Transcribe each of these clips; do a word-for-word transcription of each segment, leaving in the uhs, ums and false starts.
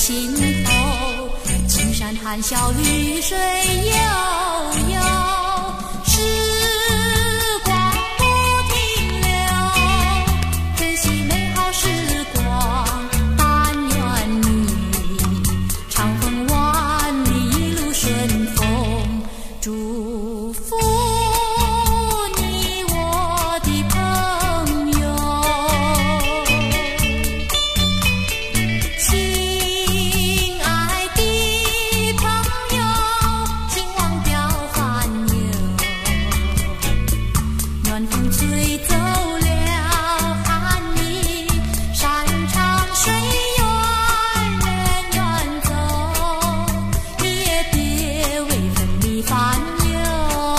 心头，青山含笑绿水悠悠，时光不停留，珍惜美好时光，但愿你长风万里一路顺风，祝福你我的朋友。亲爱的朋友，请忘掉烦忧，暖风吹走了寒意，山长水远人远走，你也别为分离烦忧，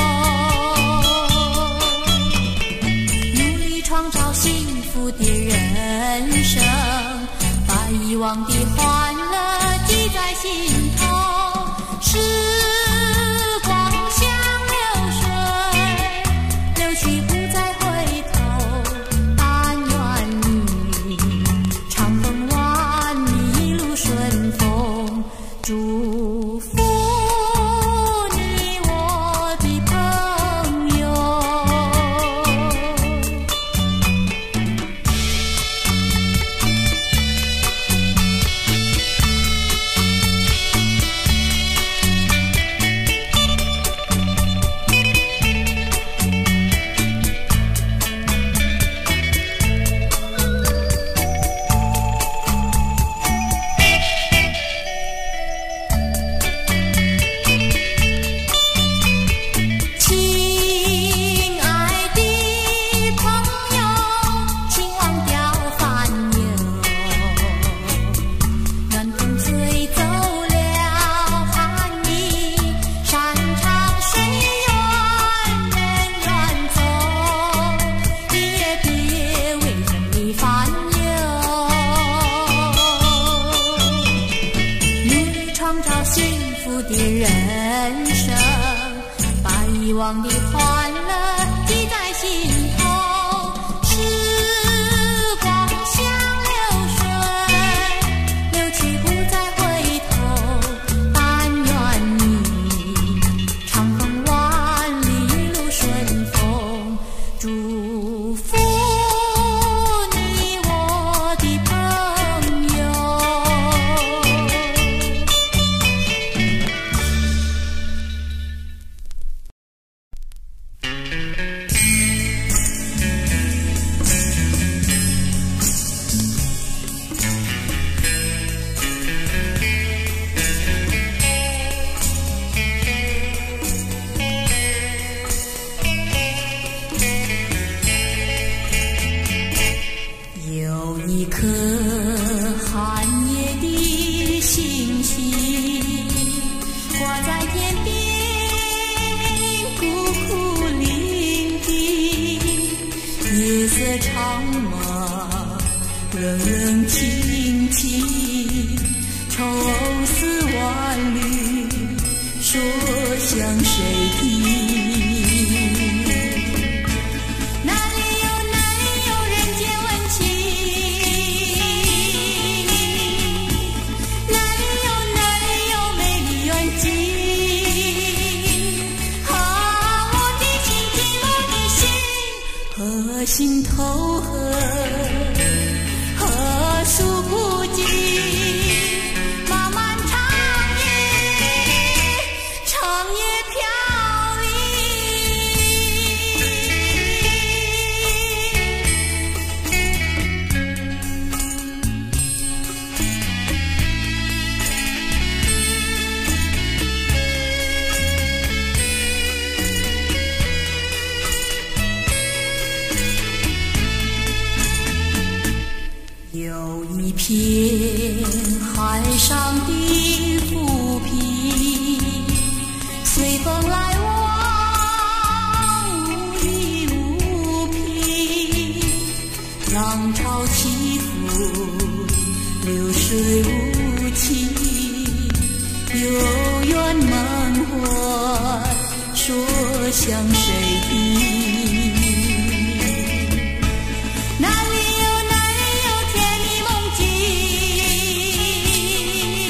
努力创造幸福的人生，把遗忘的欢乐记在心头，时光像流水，流去不再回头，但愿你长风万里一路顺风，祝福你我的朋友。亲爱的朋友，请忘掉烦忧，暖风吹走了寒意，山长水远人远走，你也别为分离烦忧，努力创造幸福的人生，把遗忘的欢乐记在心头，时光像流水，流去不再回头，但愿你长风万里一路顺风，祝福你我的朋友。有一颗寒夜的星星挂在天边，孤苦伶仃，夜色长茫，冷冷清清，愁思万缕，说向谁听？哪里有哪里有人间温情，哪里有哪里有美丽远景，啊，我的心情我的心和心头和何处不尽，漫漫长夜，长夜飘零。有一片海上的浮萍，随风来往，无依无凭，浪潮起伏，流水无情，有缘梦幻，说向谁听？哪里有哪里有甜蜜梦境，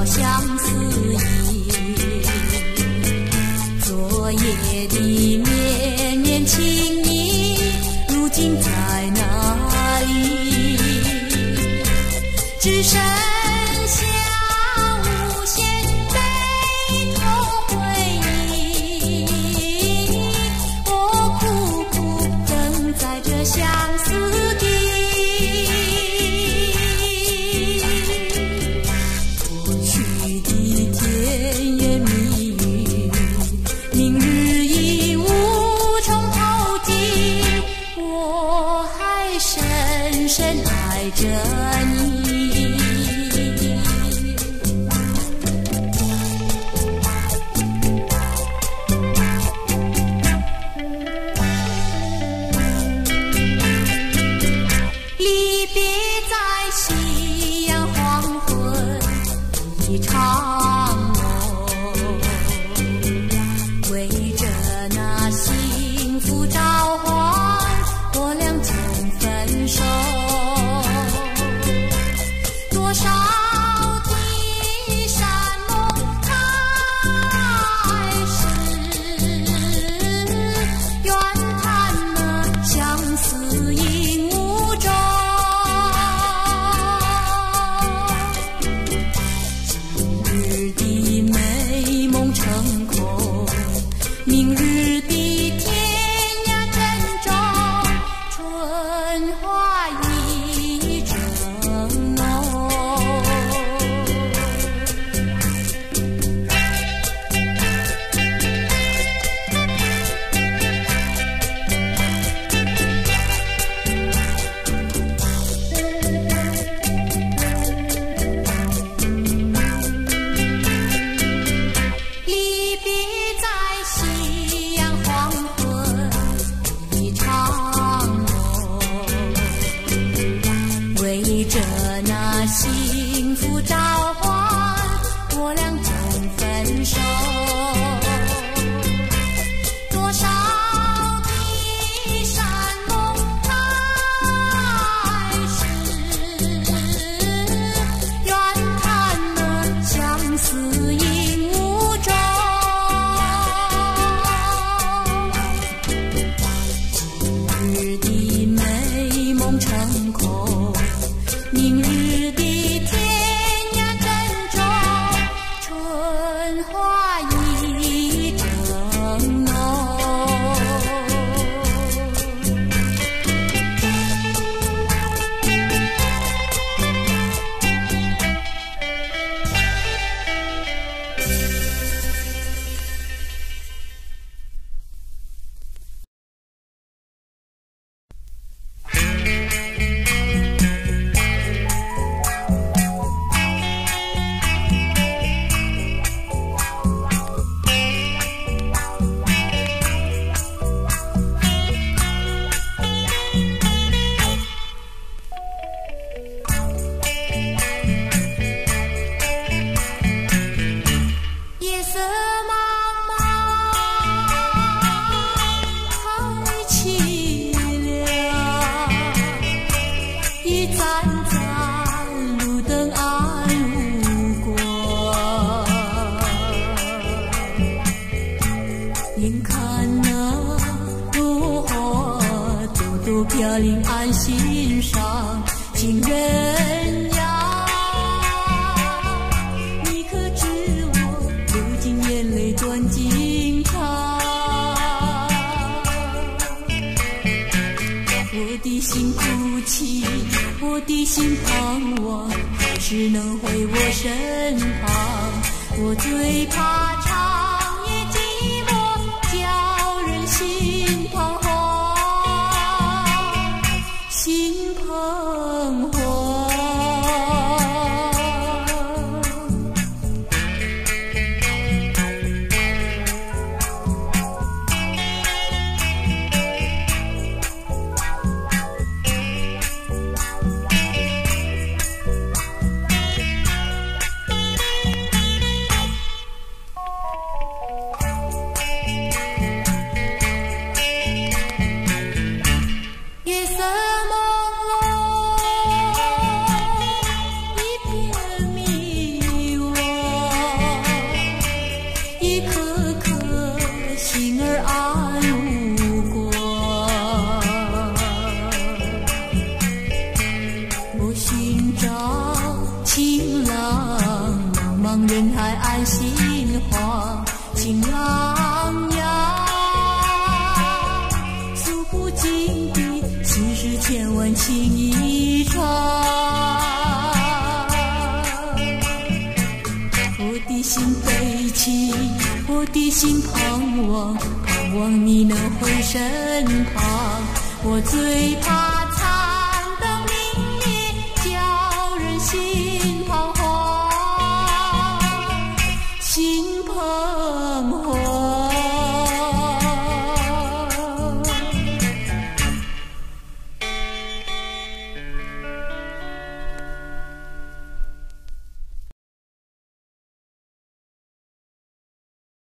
到相思意。昨夜的绵绵情意，如今在哪里？只剩下无限悲痛回忆。我苦苦等在这相思地。过去的甜言蜜语，明日已无从投递。我还深深爱着你。离别在夕阳黄昏一场梦，为着那幸福召唤，我俩总分手。多少的山盟海誓，愿谈了相思影无踪。今日的美梦成空，明日的天涯珍重，春花已正浓。离别在夕阳黄昏一场梦，为着那幸福召唤，我俩总分手。多少的山盟海誓，愿谈了相思影无踪。今日的美梦成空，明日的天涯珍重，春花已正浓。夜色茫茫，太凄凉，一盏盏路灯暗无光，眼看那落花朵朵飘零岸心上，情人呀，你可知我流尽眼泪转经常？我的心哭泣，我的心盼望，何时能回我身旁？我最怕长夜寂寞，叫人心彷徨，心彷徨。 望人海安心惶，情洋洋，诉不尽的心事千万情一场。我的心悲戚，我的心盼望，盼望你能回身旁。我最怕